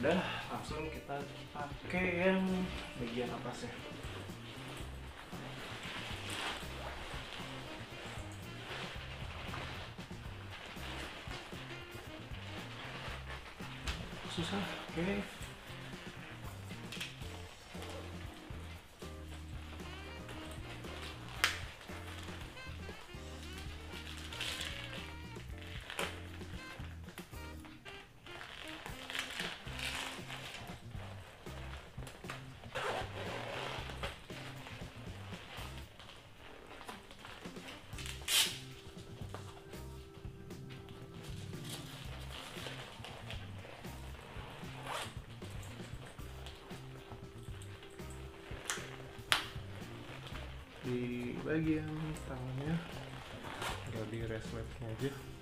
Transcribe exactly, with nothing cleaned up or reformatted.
Udah, langsung kita pakai yang bagian atasnya. Susah, oke. Okay. Di bagian tangannya tinggal di resletnya aja.